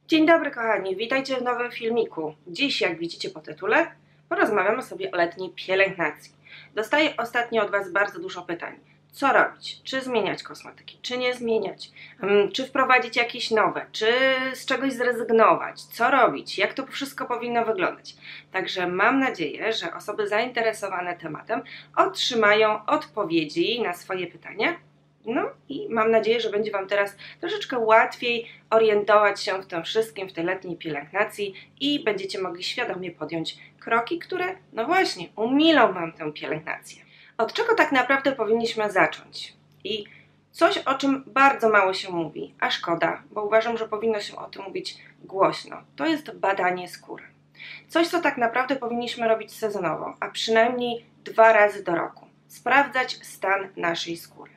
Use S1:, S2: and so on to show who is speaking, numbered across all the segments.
S1: Dzień dobry kochani, witajcie w nowym filmiku. Dziś, jak widzicie po tytule, porozmawiamy sobie o letniej pielęgnacji. Dostaję ostatnio od Was bardzo dużo pytań. Co robić? Czy zmieniać kosmetyki? Czy nie zmieniać? Czy wprowadzić jakieś nowe? Czy z czegoś zrezygnować? Co robić? Jak to wszystko powinno wyglądać? Także mam nadzieję, że osoby zainteresowane tematem otrzymają odpowiedzi na swoje pytania. No i mam nadzieję, że będzie Wam teraz troszeczkę łatwiej orientować się w tym wszystkim, w tej letniej pielęgnacji i będziecie mogli świadomie podjąć kroki, które, no właśnie, umilą Wam tę pielęgnację. Od czego tak naprawdę powinniśmy zacząć? I coś, o czym bardzo mało się mówi, a szkoda, bo uważam, że powinno się o tym mówić głośno, to jest badanie skóry. Coś, co tak naprawdę powinniśmy robić sezonowo, a przynajmniej 2 razy do roku. Sprawdzać stan naszej skóry.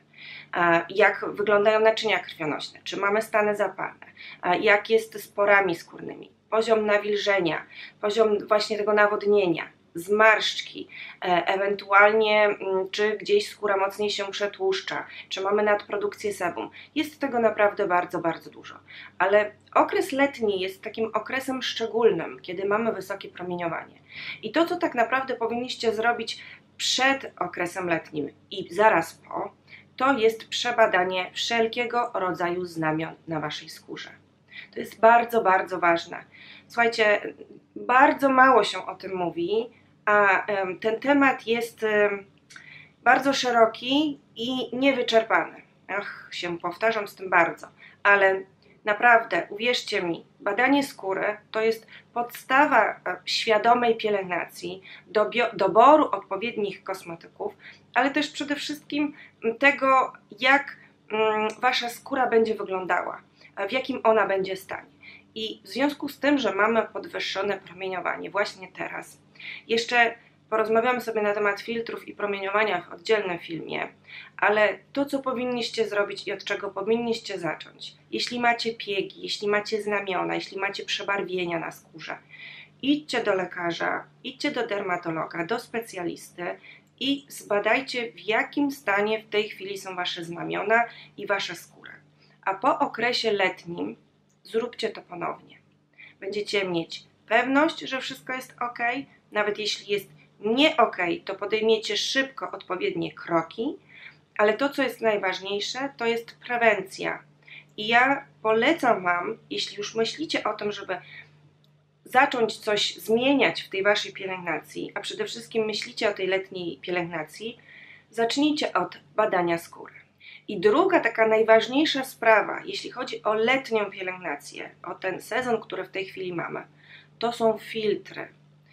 S1: Jak wyglądają naczynia krwionośne, czy mamy stany zapalne, jak jest z porami skórnymi, poziom nawilżenia, poziom właśnie tego nawodnienia, zmarszczki, ewentualnie czy gdzieś skóra mocniej się przetłuszcza, czy mamy nadprodukcję sebum. Jest tego naprawdę bardzo, bardzo dużo. Ale okres letni jest takim okresem szczególnym, kiedy mamy wysokie promieniowanie. I to, co tak naprawdę powinniście zrobić przed okresem letnim i zaraz po, to jest przebadanie wszelkiego rodzaju znamion na Waszej skórze. To jest bardzo, bardzo ważne. Słuchajcie, bardzo mało się o tym mówi, a ten temat jest bardzo szeroki i niewyczerpany. Się powtarzam z tym bardzo, ale naprawdę, uwierzcie mi, badanie skóry to jest podstawa świadomej pielęgnacji, doboru odpowiednich kosmetyków, ale też przede wszystkim tego, jak Wasza skóra będzie wyglądała, w jakim ona będzie stanie. I w związku z tym, że mamy podwyższone promieniowanie właśnie teraz, jeszcze porozmawiamy sobie na temat filtrów i promieniowania w oddzielnym filmie, ale to, co powinniście zrobić i od czego powinniście zacząć, jeśli macie piegi, jeśli macie znamiona, jeśli macie przebarwienia na skórze, idźcie do lekarza, idźcie do dermatologa, do specjalisty i zbadajcie, w jakim stanie w tej chwili są Wasze znamiona i Wasza skóra. A po okresie letnim zróbcie to ponownie. Będziecie mieć pewność, że wszystko jest ok, nawet jeśli jest nie ok, to podejmiecie szybko odpowiednie kroki, ale to, co jest najważniejsze, to jest prewencja. I ja polecam Wam, jeśli już myślicie o tym, żeby zacząć coś zmieniać w tej Waszej pielęgnacji, a przede wszystkim myślicie o tej letniej pielęgnacji, zacznijcie od badania skóry. I druga taka najważniejsza sprawa, jeśli chodzi o letnią pielęgnację, o ten sezon, który w tej chwili mamy, to są filtry.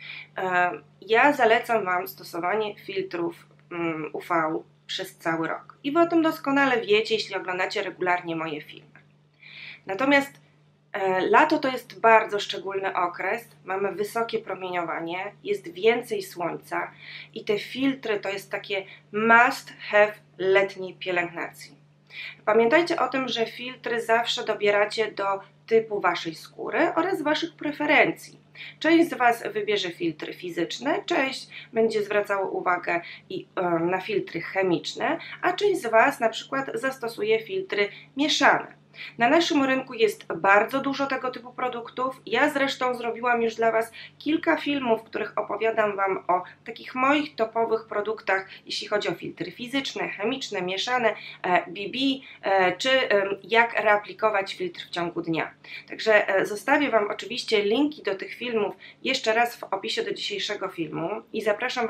S1: Ja zalecam Wam stosowanie filtrów UV przez cały rok. I Wy o tym doskonale wiecie, jeśli oglądacie regularnie moje filmy. Natomiast lato to jest bardzo szczególny okres, mamy wysokie promieniowanie, jest więcej słońca i te filtry to jest takie must have letniej pielęgnacji. Pamiętajcie o tym, że filtry zawsze dobieracie do typu Waszej skóry oraz Waszych preferencji. Część z Was wybierze filtry fizyczne, część będzie zwracało uwagę na filtry chemiczne, a część z Was na przykład zastosuje filtry mieszane. Na naszym rynku jest bardzo dużo tego typu produktów. Ja zresztą zrobiłam już dla Was kilka filmów, w których opowiadam Wam o takich moich topowych produktach, jeśli chodzi o filtry fizyczne, chemiczne, mieszane, BB, czy jak reaplikować filtr w ciągu dnia. Także zostawię Wam oczywiście linki do tych filmów jeszcze raz w opisie do dzisiejszego filmu i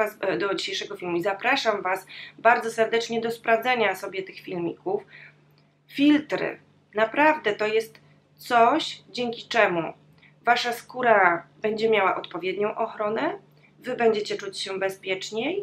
S1: zapraszam Was bardzo serdecznie do sprawdzenia sobie tych filmików. Filtry. Naprawdę to jest coś, dzięki czemu Wasza skóra będzie miała odpowiednią ochronę, Wy będziecie czuć się bezpieczniej,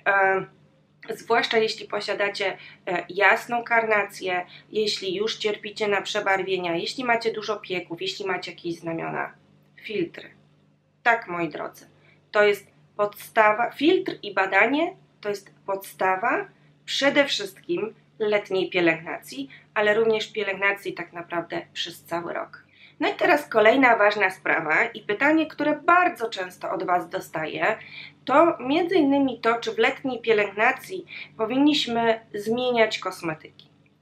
S1: zwłaszcza jeśli posiadacie jasną karnację, jeśli już cierpicie na przebarwienia, jeśli macie dużo pieków, jeśli macie jakieś znamiona. Filtry. Tak, moi drodzy, to jest podstawa, filtr i badanie to jest podstawa przede wszystkim letniej pielęgnacji, ale również pielęgnacji tak naprawdę przez cały rok. No i teraz kolejna ważna sprawa i pytanie, które bardzo często od Was dostaję, to między innymi to, czy w letniej pielęgnacji powinniśmy zmieniać kosmetyki.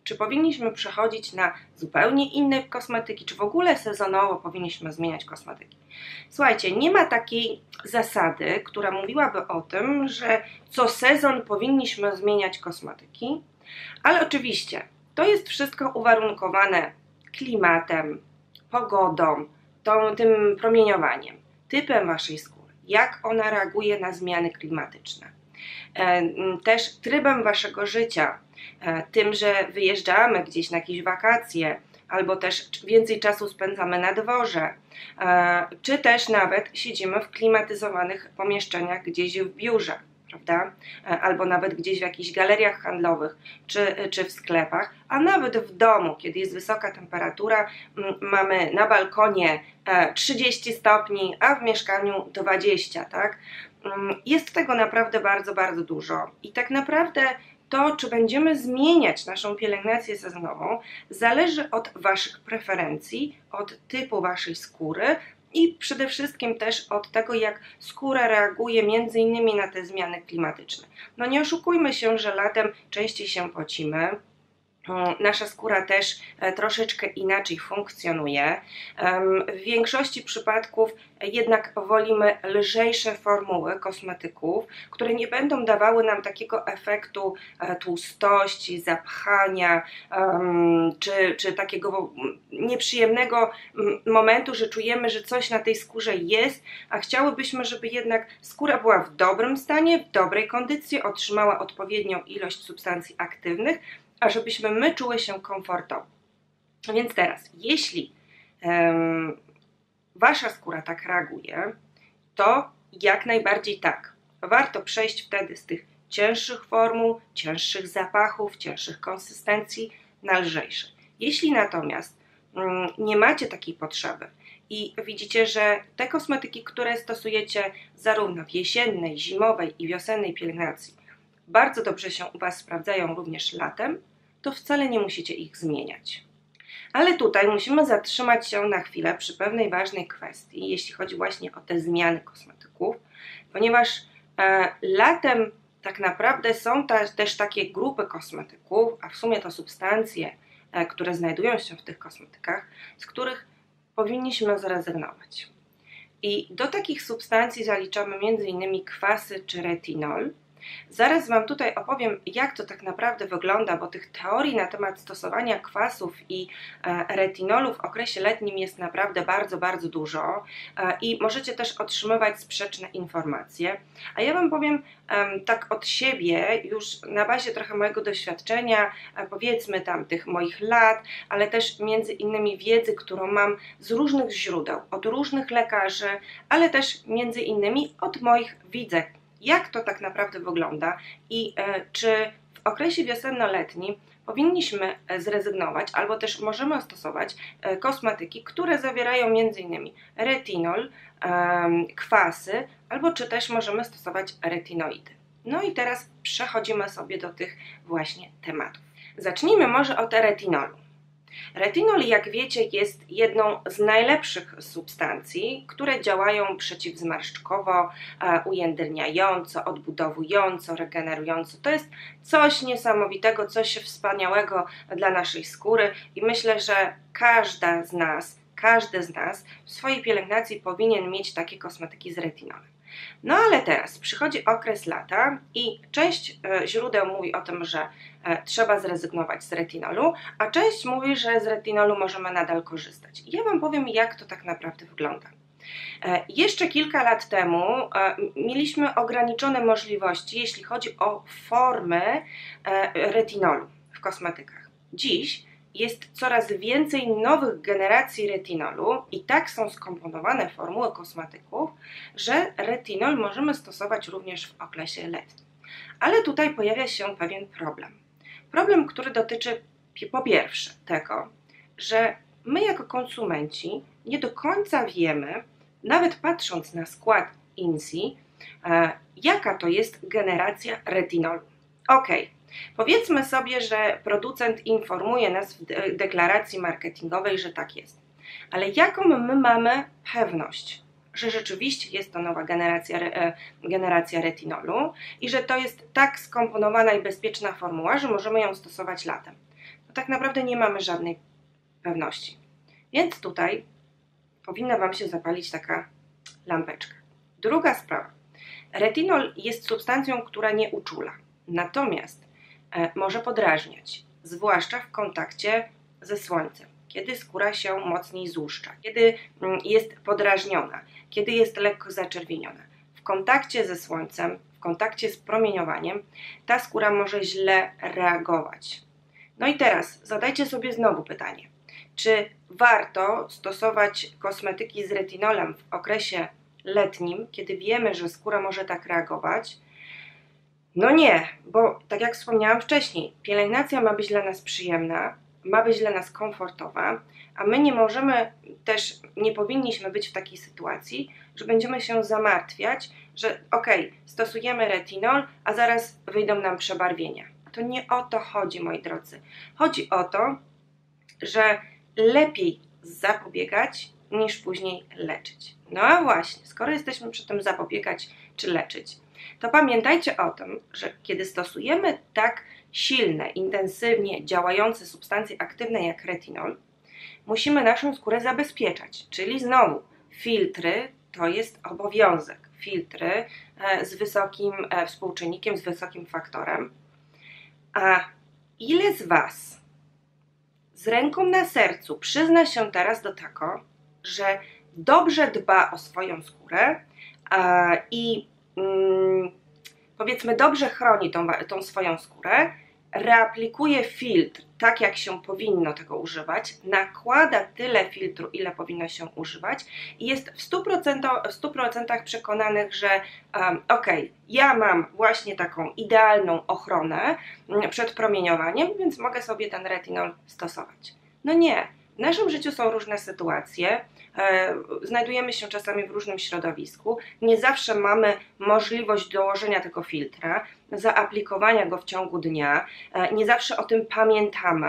S1: Czy powinniśmy przechodzić na zupełnie inne kosmetyki, czy w ogóle sezonowo powinniśmy zmieniać kosmetyki? Słuchajcie, nie ma takiej zasady, która mówiłaby o tym, że co sezon powinniśmy zmieniać kosmetyki, ale oczywiście to jest wszystko uwarunkowane klimatem, pogodą, tym promieniowaniem, typem waszej skóry, jak ona reaguje na zmiany klimatyczne, też trybem waszego życia, tym, że wyjeżdżamy gdzieś na jakieś wakacje, albo też więcej czasu spędzamy na dworze, czy też nawet siedzimy w klimatyzowanych pomieszczeniach gdzieś w biurze, prawda? Albo nawet gdzieś w jakichś galeriach handlowych, czy w sklepach, a nawet w domu, kiedy jest wysoka temperatura, mamy na balkonie 30 stopni, a w mieszkaniu 20, tak? Jest tego naprawdę bardzo, bardzo dużo i tak naprawdę to, czy będziemy zmieniać naszą pielęgnację sezonową, zależy od waszych preferencji, od typu waszej skóry i przede wszystkim też od tego, jak skóra reaguje między innymi na te zmiany klimatyczne. No nie oszukujmy się, że latem częściej się pocimy. Nasza skóra też troszeczkę inaczej funkcjonuje. W większości przypadków jednak wolimy lżejsze formuły kosmetyków, które nie będą dawały nam takiego efektu tłustości, zapchania, czy takiego nieprzyjemnego momentu, że czujemy, że coś na tej skórze jest, a chciałybyśmy, żeby jednak skóra była w dobrym stanie, w dobrej kondycji, otrzymała odpowiednią ilość substancji aktywnych, a żebyśmy my czuły się komfortowo. Więc teraz, jeśli wasza skóra tak reaguje, to jak najbardziej tak. Warto przejść wtedy z tych cięższych formuł, cięższych zapachów, cięższych konsystencji na lżejsze. Jeśli natomiast nie macie takiej potrzeby i widzicie, że te kosmetyki, które stosujecie zarówno w jesiennej, zimowej i wiosennej pielęgnacji bardzo dobrze się u was sprawdzają również latem, to wcale nie musicie ich zmieniać. Ale tutaj musimy zatrzymać się na chwilę przy pewnej ważnej kwestii, jeśli chodzi właśnie o te zmiany kosmetyków, ponieważ latem tak naprawdę są też takie grupy kosmetyków, a w sumie to substancje, które znajdują się w tych kosmetykach, z których powinniśmy zrezygnować. I do takich substancji zaliczamy m.in. kwasy czy retinol. Zaraz wam tutaj opowiem, jak to tak naprawdę wygląda, bo tych teorii na temat stosowania kwasów i retinolu w okresie letnim jest naprawdę bardzo, bardzo dużo i możecie też otrzymywać sprzeczne informacje. A ja wam powiem tak od siebie, już na bazie trochę mojego doświadczenia, powiedzmy tam tych moich lat, ale też między innymi wiedzy, którą mam z różnych źródeł, od różnych lekarzy, ale też między innymi od moich widzek. Jak to tak naprawdę wygląda i czy w okresie wiosenno-letnim powinniśmy zrezygnować albo też możemy stosować kosmetyki, które zawierają m.in. retinol, kwasy, albo czy też możemy stosować retinoidy. No i teraz przechodzimy sobie do tych właśnie tematów. Zacznijmy może od retinolu. Retinol, jak wiecie, jest jedną z najlepszych substancji, które działają przeciwzmarszczkowo, ujędrniająco, odbudowująco, regenerująco. To jest coś niesamowitego, coś wspaniałego dla naszej skóry i myślę, że każdy z nas w swojej pielęgnacji powinien mieć takie kosmetyki z retinolem. No ale teraz przychodzi okres lata i część źródeł mówi o tym, że trzeba zrezygnować z retinolu, a część mówi, że z retinolu możemy nadal korzystać. I ja wam powiem, jak to tak naprawdę wygląda. Jeszcze kilka lat temu mieliśmy ograniczone możliwości, jeśli chodzi o formy retinolu w kosmetykach. Dziś jest coraz więcej nowych generacji retinolu i tak są skomponowane formuły kosmetyków, że retinol możemy stosować również w okresie letnim. Ale tutaj pojawia się pewien problem. Problem, który dotyczy po pierwsze tego, że my jako konsumenci nie do końca wiemy, nawet patrząc na skład INSI, jaka to jest generacja retinolu. Ok. Powiedzmy sobie, że producent informuje nas w deklaracji marketingowej, że tak jest. Ale jaką my mamy pewność, że rzeczywiście jest to nowa generacja retinolu i że to jest tak skomponowana i bezpieczna formuła, że możemy ją stosować latem? No tak naprawdę nie mamy żadnej pewności. Więc tutaj powinna Wam się zapalić taka lampeczka. Druga sprawa. Retinol jest substancją, która nie uczula, natomiast może podrażniać, zwłaszcza w kontakcie ze słońcem, kiedy skóra się mocniej złuszcza, kiedy jest podrażniona, kiedy jest lekko zaczerwieniona. W kontakcie ze słońcem, w kontakcie z promieniowaniem ta skóra może źle reagować. No i teraz zadajcie sobie znowu pytanie, czy warto stosować kosmetyki z retinolem w okresie letnim, kiedy wiemy, że skóra może tak reagować? No nie, bo tak jak wspomniałam wcześniej, pielęgnacja ma być dla nas przyjemna, ma być dla nas komfortowa, a my nie powinniśmy być w takiej sytuacji, że będziemy się zamartwiać, że stosujemy retinol, a zaraz wyjdą nam przebarwienia. To nie o to chodzi, moi drodzy. Chodzi o to, że lepiej zapobiegać niż później leczyć. No a właśnie, skoro jesteśmy przy tym zapobiegać czy leczyć, to pamiętajcie o tym, że kiedy stosujemy tak silne, intensywnie działające substancje aktywne jak retinol, musimy naszą skórę zabezpieczać, czyli znowu filtry to jest obowiązek. Filtry z wysokim współczynnikiem, z wysokim faktorem. A ile z Was z ręką na sercu przyzna się teraz do tego, że dobrze dba o swoją skórę i powiedzmy dobrze chroni tą swoją skórę, reaplikuje filtr tak jak się powinno tego używać, nakłada tyle filtru, ile powinno się używać i jest w 100% przekonanych, że ja mam właśnie taką idealną ochronę przed promieniowaniem, więc mogę sobie ten retinol stosować. No nie, w naszym życiu są różne sytuacje, znajdujemy się czasami w różnym środowisku, nie zawsze mamy możliwość dołożenia tego filtra, zaaplikowania go w ciągu dnia, nie zawsze o tym pamiętamy,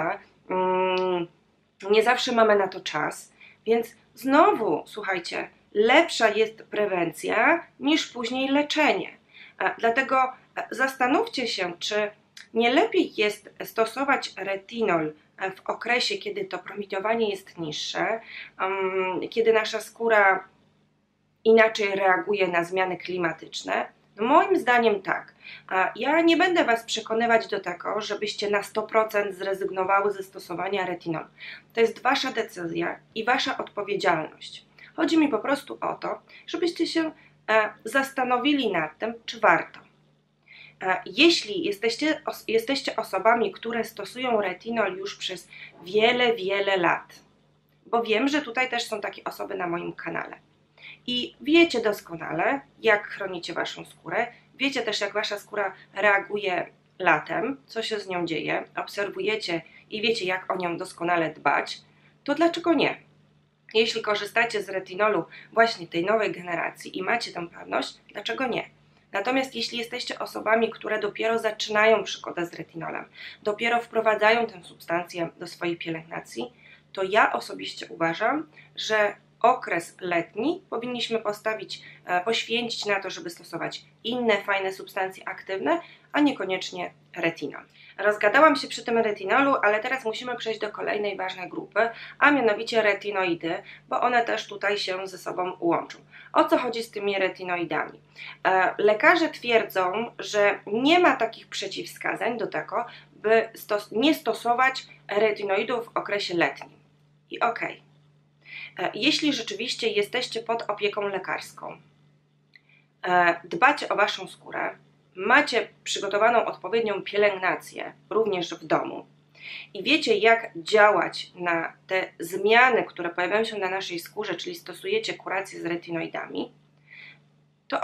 S1: nie zawsze mamy na to czas, więc znowu, słuchajcie, lepsza jest prewencja niż później leczenie. Dlatego zastanówcie się, czy nie lepiej jest stosować retinol w okresie, kiedy to promieniowanie jest niższe, kiedy nasza skóra inaczej reaguje na zmiany klimatyczne? No moim zdaniem tak. Ja nie będę Was przekonywać do tego, żebyście na 100% zrezygnowały ze stosowania retinolu. To jest Wasza decyzja i Wasza odpowiedzialność. Chodzi mi po prostu o to, żebyście się zastanowili nad tym, czy warto. Jeśli jesteście osobami, które stosują retinol już przez wiele lat, bo wiem, że tutaj też są takie osoby na moim kanale i wiecie doskonale, jak chronicie Waszą skórę, wiecie też, jak Wasza skóra reaguje latem, co się z nią dzieje, obserwujecie i wiecie, jak o nią doskonale dbać, to dlaczego nie? Jeśli korzystacie z retinolu właśnie tej nowej generacji i macie tę pewność, dlaczego nie? Natomiast jeśli jesteście osobami, które dopiero zaczynają przygodę z retinolem, dopiero wprowadzają tę substancję do swojej pielęgnacji, to ja osobiście uważam, że okres letni powinniśmy poświęcić na to, żeby stosować inne fajne substancje aktywne, a niekoniecznie retinol. Rozgadałam się przy tym retinolu, ale teraz musimy przejść do kolejnej ważnej grupy, a mianowicie retinoidy, bo one też tutaj się ze sobą łączą. O co chodzi z tymi retinoidami? Lekarze twierdzą, że nie ma takich przeciwwskazań do tego, by nie stosować retinoidów w okresie letnim. I jeśli rzeczywiście jesteście pod opieką lekarską, dbacie o Waszą skórę, macie przygotowaną odpowiednią pielęgnację również w domu i wiecie, jak działać na te zmiany, które pojawiają się na naszej skórze, czyli stosujecie kurację z retinoidami, to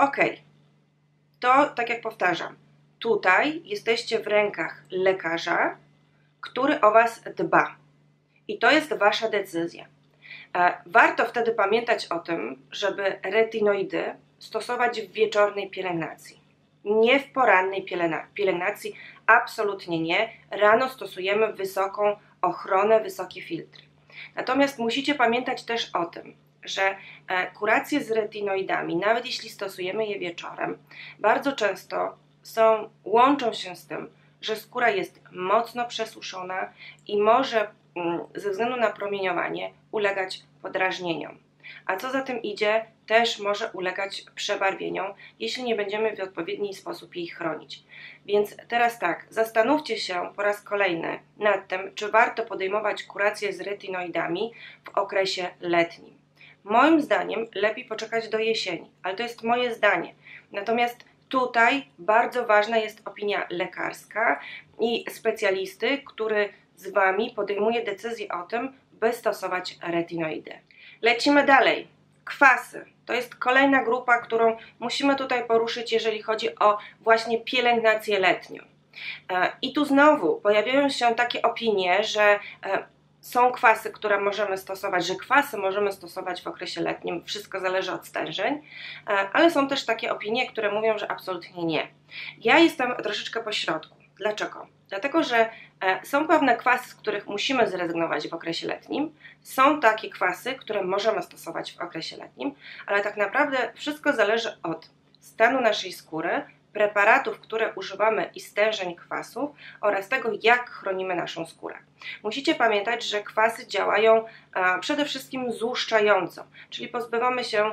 S1: to tak jak powtarzam, tutaj jesteście w rękach lekarza, który o Was dba i to jest Wasza decyzja. Warto wtedy pamiętać o tym, żeby retinoidy stosować w wieczornej pielęgnacji. Nie w porannej pielęgnacji, absolutnie nie. Rano stosujemy wysoką ochronę, wysokie filtry. Natomiast musicie pamiętać też o tym, że kuracje z retinoidami, nawet jeśli stosujemy je wieczorem, bardzo często łączą się z tym, że skóra jest mocno przesuszona i może ze względu na promieniowanie ulegać podrażnieniom. A co za tym idzie, też może ulegać przebarwieniom, jeśli nie będziemy w odpowiedni sposób jej chronić. Więc teraz tak, zastanówcie się po raz kolejny nad tym, czy warto podejmować kurację z retinoidami w okresie letnim. Moim zdaniem lepiej poczekać do jesieni, ale to jest moje zdanie. Natomiast tutaj bardzo ważna jest opinia lekarska i specjalisty, który z Wami podejmuje decyzję o tym, by stosować retinoidy. Lecimy dalej. Kwasy. To jest kolejna grupa, którą musimy tutaj poruszyć, jeżeli chodzi o właśnie pielęgnację letnią. I tu znowu pojawiają się takie opinie, że są kwasy, które możemy stosować, że kwasy możemy stosować w okresie letnim, wszystko zależy od stężeń, ale są też takie opinie, które mówią, że absolutnie nie. Ja jestem troszeczkę po środku. Dlaczego? Dlatego, że są pewne kwasy, z których musimy zrezygnować w okresie letnim, są takie kwasy, które możemy stosować w okresie letnim, ale tak naprawdę wszystko zależy od stanu naszej skóry, preparatów, które używamy i stężeń kwasów oraz tego, jak chronimy naszą skórę. Musicie pamiętać, że kwasy działają przede wszystkim złuszczająco, czyli pozbywamy się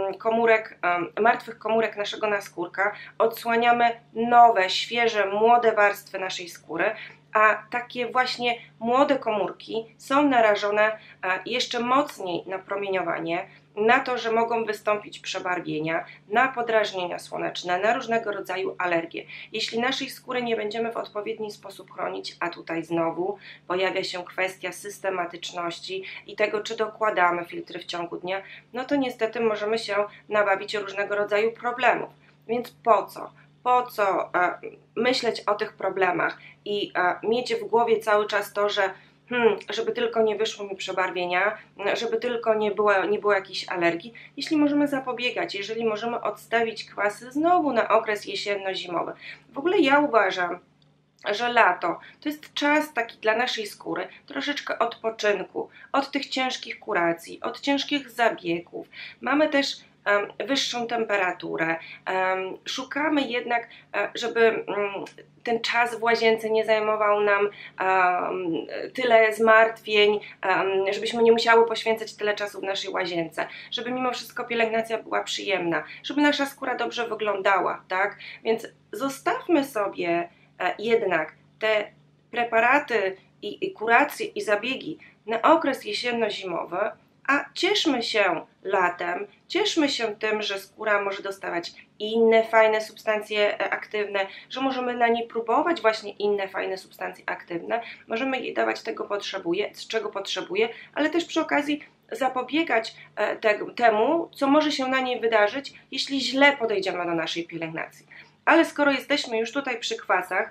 S1: martwych komórek naszego naskórka, odsłaniamy nowe, świeże, młode warstwy naszej skóry, a takie właśnie młode komórki są narażone jeszcze mocniej na promieniowanie, na to, że mogą wystąpić przebarwienia, na podrażnienia słoneczne, na różnego rodzaju alergie. Jeśli naszej skóry nie będziemy w odpowiedni sposób chronić, a tutaj znowu pojawia się kwestia systematyczności i tego, czy dokładamy filtry w ciągu dnia, no to niestety możemy się nabawić różnego rodzaju problemów. Więc po co? Po co myśleć o tych problemach i mieć w głowie cały czas to, że żeby tylko nie wyszło mi przebarwienia, żeby tylko nie było jakiejś alergii, jeśli możemy zapobiegać, jeżeli możemy odstawić kwasy znowu na okres jesienno-zimowy. W ogóle ja uważam, że lato to jest czas taki dla naszej skóry, troszeczkę odpoczynku, od tych ciężkich kuracji, od ciężkich zabiegów. Mamy też wyższą temperaturę. Szukamy jednak, żeby ten czas w łazience nie zajmował nam tyle zmartwień, żebyśmy nie musiały poświęcać tyle czasu w naszej łazience, żeby mimo wszystko pielęgnacja była przyjemna, żeby nasza skóra dobrze wyglądała, tak? Więc zostawmy sobie jednak te preparaty i kuracje i zabiegi na okres jesienno-zimowy, a cieszmy się latem, cieszmy się tym, że skóra może dostawać inne fajne substancje aktywne, że możemy na niej próbować właśnie inne fajne substancje aktywne, możemy jej dawać czego potrzebuje, ale też przy okazji zapobiegać temu, co może się na niej wydarzyć, jeśli źle podejdziemy do naszej pielęgnacji. Ale skoro jesteśmy już tutaj przy kwasach,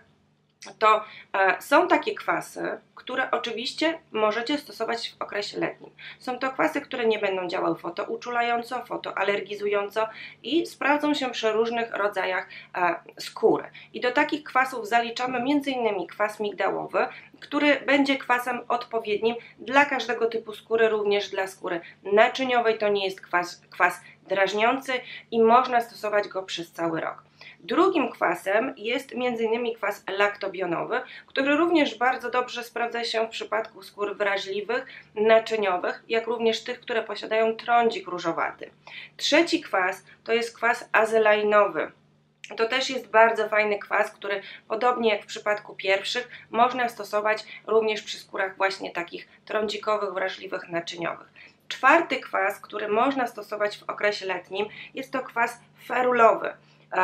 S1: to są takie kwasy, które oczywiście możecie stosować w okresie letnim. Są to kwasy, które nie będą działały fotouczulająco, fotoalergizująco i sprawdzą się przy różnych rodzajach skóry. I do takich kwasów zaliczamy m.in. kwas migdałowy, który będzie kwasem odpowiednim dla każdego typu skóry, również dla skóry naczyniowej. To nie jest kwas drażniący i można stosować go przez cały rok. Drugim kwasem jest m.in. kwas laktobionowy, który również bardzo dobrze sprawdza się w przypadku skór wrażliwych, naczyniowych, jak również tych, które posiadają trądzik różowaty. Trzeci kwas to jest kwas azelainowy. To też jest bardzo fajny kwas, który podobnie jak w przypadku pierwszych można stosować również przy skórach właśnie takich trądzikowych, wrażliwych, naczyniowych. Czwarty kwas, który można stosować w okresie letnim, jest to kwas ferulowy.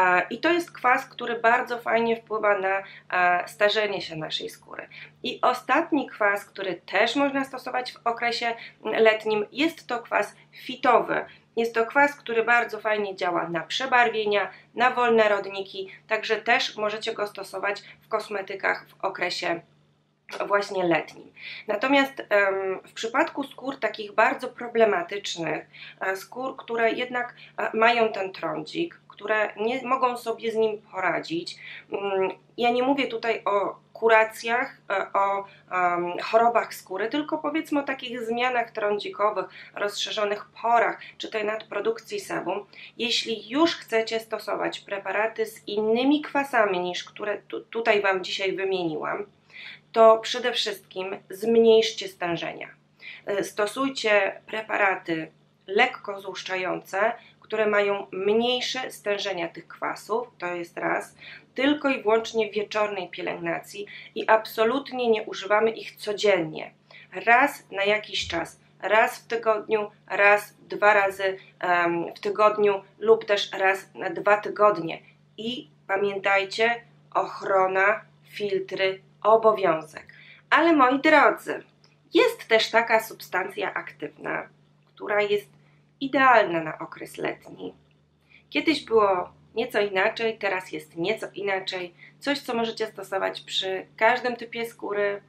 S1: I to jest kwas, który bardzo fajnie wpływa na starzenie się naszej skóry. I ostatni kwas, który też można stosować w okresie letnim, jest to kwas fitowy. Jest to kwas, który bardzo fajnie działa na przebarwienia, na wolne rodniki, także też możecie go stosować w kosmetykach w okresie właśnie letnim. Natomiast w przypadku skór takich bardzo problematycznych, skór, które jednak mają ten trądzik, które nie mogą sobie z nim poradzić, ja nie mówię tutaj o kuracjach, o chorobach skóry, tylko powiedzmy o takich zmianach trądzikowych, rozszerzonych porach, czy tej nadprodukcji sebum. Jeśli już chcecie stosować preparaty z innymi kwasami niż które tutaj Wam dzisiaj wymieniłam, to przede wszystkim zmniejszcie stężenia. Stosujcie preparaty lekko złuszczające, które mają mniejsze stężenia tych kwasów, to jest raz, tylko i wyłącznie w wieczornej pielęgnacji i absolutnie nie używamy ich codziennie. Raz na jakiś czas, raz w tygodniu, raz, 2 razy w tygodniu lub też raz na 2 tygodnie. I pamiętajcie, ochrona, filtry, obowiązek. Ale moi drodzy, jest też taka substancja aktywna, która jest idealna na okres letni. Kiedyś było nieco inaczej, teraz jest nieco inaczej. Coś, co możecie stosować przy każdym typie skóry,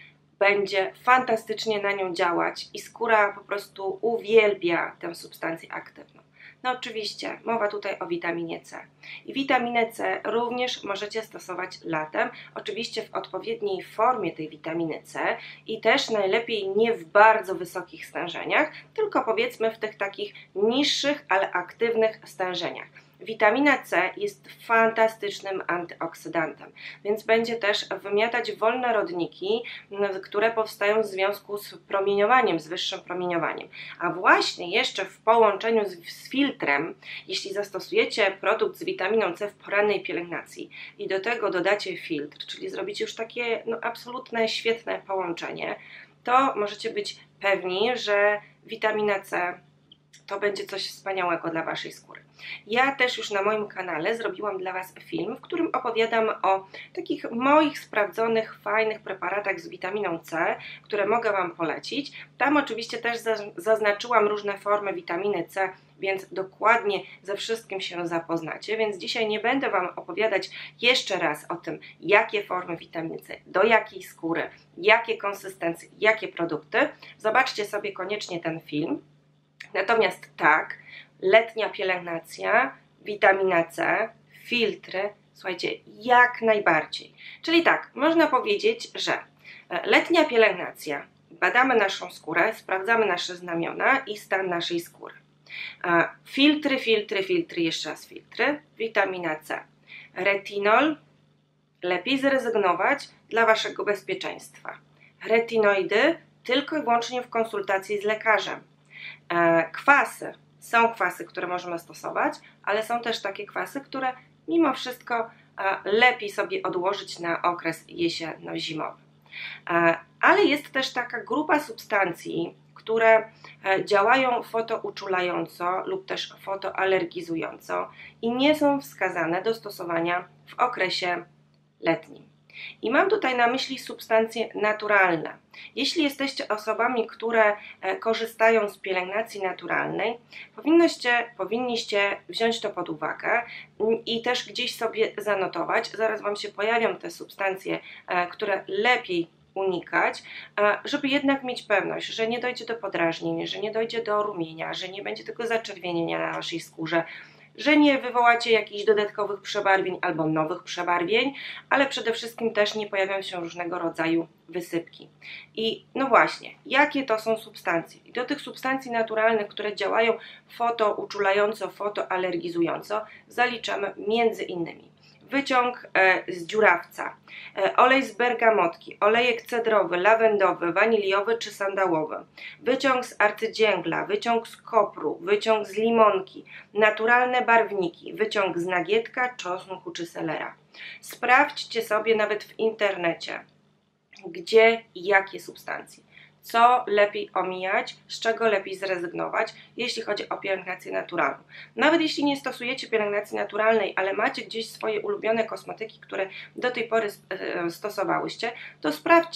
S1: będzie fantastycznie na nią działać i skóra po prostu uwielbia tę substancję aktywną. No oczywiście, mowa tutaj o witaminie C. I witaminę C również możecie stosować latem, oczywiście w odpowiedniej formie tej witaminy C i też najlepiej nie w bardzo wysokich stężeniach, tylko powiedzmy w tych takich niższych, ale aktywnych stężeniach. Witamina C jest fantastycznym antyoksydantem, więc będzie też wymiatać wolne rodniki, które powstają w związku z promieniowaniem, z wyższym promieniowaniem. A właśnie jeszcze w połączeniu z filtrem, jeśli zastosujecie produkt z witaminą C w porannej pielęgnacji i do tego dodacie filtr, czyli zrobicie już takie absolutne, świetne połączenie, to możecie być pewni, że witamina C to będzie coś wspaniałego dla Waszej skóry. Ja też już na moim kanale zrobiłam dla Was film, w którym opowiadam o takich moich sprawdzonych, fajnych preparatach z witaminą C, które mogę Wam polecić. Tam oczywiście też zaznaczyłam różne formy witaminy C, więc dokładnie ze wszystkim się zapoznacie, więc dzisiaj nie będę Wam opowiadać jeszcze raz o tym, jakie formy witaminy C, do jakiej skóry, jakie konsystencje, jakie produkty. Zobaczcie sobie koniecznie ten film. Natomiast tak, letnia pielęgnacja, witamina C, filtry, słuchajcie, jak najbardziej. Czyli tak, można powiedzieć, że letnia pielęgnacja, badamy naszą skórę, sprawdzamy nasze znamiona i stan naszej skóry. Filtry, jeszcze raz filtry, witamina C. Retinol, lepiej zrezygnować dla Waszego bezpieczeństwa. Retinoidy tylko i wyłącznie w konsultacji z lekarzem. Kwasy. Są kwasy, które możemy stosować, ale są też takie kwasy, które mimo wszystko lepiej sobie odłożyć na okres jesienno-zimowy. Ale jest też taka grupa substancji, które działają fotouczulająco lub też fotoalergizująco i nie są wskazane do stosowania w okresie letnim. I mam tutaj na myśli substancje naturalne. Jeśli jesteście osobami, które korzystają z pielęgnacji naturalnej, powinniście wziąć to pod uwagę i też gdzieś sobie zanotować. Zaraz Wam się pojawią te substancje, które lepiej unikać, żeby jednak mieć pewność, że nie dojdzie do podrażnień, że nie dojdzie do rumienia, że nie będzie tego zaczerwienienia na Waszej skórze, że nie wywołacie jakichś dodatkowych przebarwień albo nowych przebarwień, ale przede wszystkim też nie pojawią się różnego rodzaju wysypki. I no właśnie, jakie to są substancje? I do tych substancji naturalnych, które działają fotouczulająco, fotoalergizująco, zaliczamy między innymi wyciąg z dziurawca, olej z bergamotki, olejek cedrowy, lawendowy, waniliowy czy sandałowy, wyciąg z arcydzięgla, wyciąg z kopru, wyciąg z limonki, naturalne barwniki, wyciąg z nagietka, czosnku czy selera. Sprawdźcie sobie nawet w internecie, gdzie i jakie substancje. Co lepiej omijać, z czego lepiej zrezygnować, jeśli chodzi o pielęgnację naturalną. Nawet jeśli nie stosujecie pielęgnacji naturalnej, ale macie gdzieś swoje ulubione kosmetyki, które do tej pory stosowałyście, to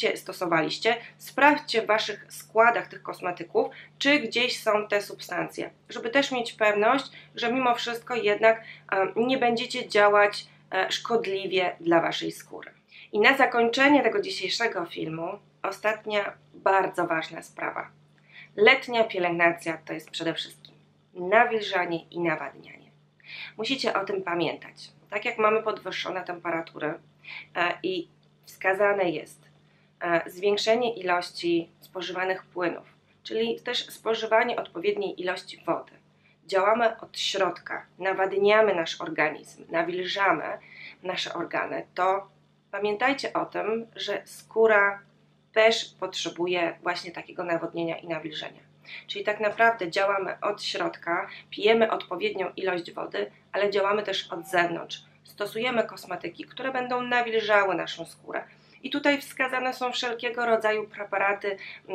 S1: sprawdźcie w Waszych składach tych kosmetyków, czy gdzieś są te substancje, żeby też mieć pewność, że mimo wszystko jednak nie będziecie działać szkodliwie dla Waszej skóry. I na zakończenie tego dzisiejszego filmu ostatnia bardzo ważna sprawa. Letnia pielęgnacja to jest przede wszystkim nawilżanie i nawadnianie. Musicie o tym pamiętać. Tak jak mamy podwyższone temperatury i wskazane jest zwiększenie ilości spożywanych płynów, czyli też spożywanie odpowiedniej ilości wody. Działamy od środka, nawadniamy nasz organizm, nawilżamy nasze organy, to pamiętajcie o tym, że skóra też potrzebuje właśnie takiego nawodnienia i nawilżenia. Czyli tak naprawdę działamy od środka, pijemy odpowiednią ilość wody, ale działamy też od zewnątrz. Stosujemy kosmetyki, które będą nawilżały naszą skórę. I tutaj wskazane są wszelkiego rodzaju preparaty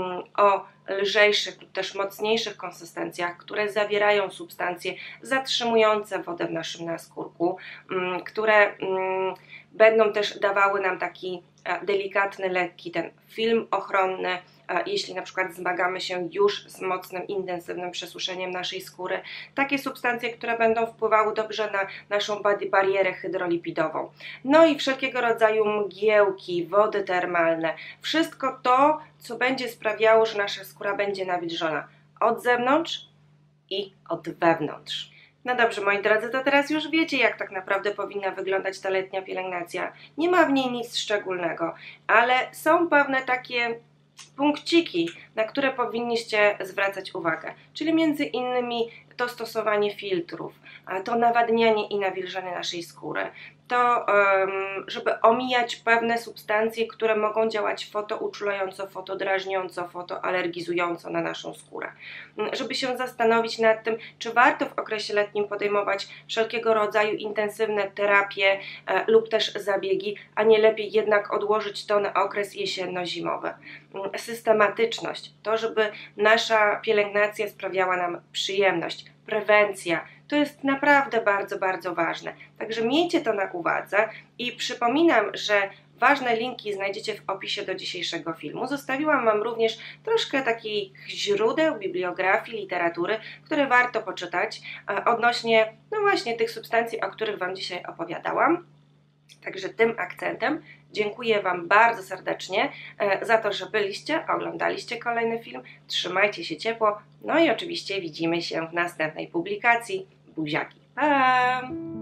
S1: o lżejszych lub też mocniejszych konsystencjach, które zawierają substancje zatrzymujące wodę w naszym naskórku, które będą też dawały nam taki delikatny, lekki ten film ochronny, jeśli na przykład zmagamy się już z mocnym, intensywnym przesuszeniem naszej skóry. Takie substancje, które będą wpływały dobrze na naszą barierę hydrolipidową. No i wszelkiego rodzaju mgiełki, wody termalne. Wszystko to, co będzie sprawiało, że nasza skóra będzie nawilżona od zewnątrz i od wewnątrz. No dobrze, moi drodzy, to teraz już wiecie, jak tak naprawdę powinna wyglądać ta letnia pielęgnacja. Nie ma w niej nic szczególnego, ale są pewne takie punkciki, na które powinniście zwracać uwagę, czyli między innymi to stosowanie filtrów, to nawadnianie i nawilżanie naszej skóry, to żeby omijać pewne substancje, które mogą działać fotouczulająco, fotodrażniąco, fotoalergizująco na naszą skórę. Żeby się zastanowić nad tym, czy warto w okresie letnim podejmować wszelkiego rodzaju intensywne terapie lub też zabiegi, a nie lepiej jednak odłożyć to na okres jesienno-zimowy. Systematyczność, to żeby nasza pielęgnacja sprawiała nam przyjemność, prewencja, to jest naprawdę bardzo, bardzo ważne. Także miejcie to na uwadze i przypominam, że ważne linki znajdziecie w opisie do dzisiejszego filmu. Zostawiłam Wam również troszkę takich źródeł, bibliografii, literatury, które warto poczytać odnośnie, no właśnie, tych substancji, o których Wam dzisiaj opowiadałam. Także tym akcentem dziękuję Wam bardzo serdecznie za to, że byliście, oglądaliście kolejny film. Trzymajcie się ciepło, no i oczywiście widzimy się w następnej publikacji. Buziaki, pa!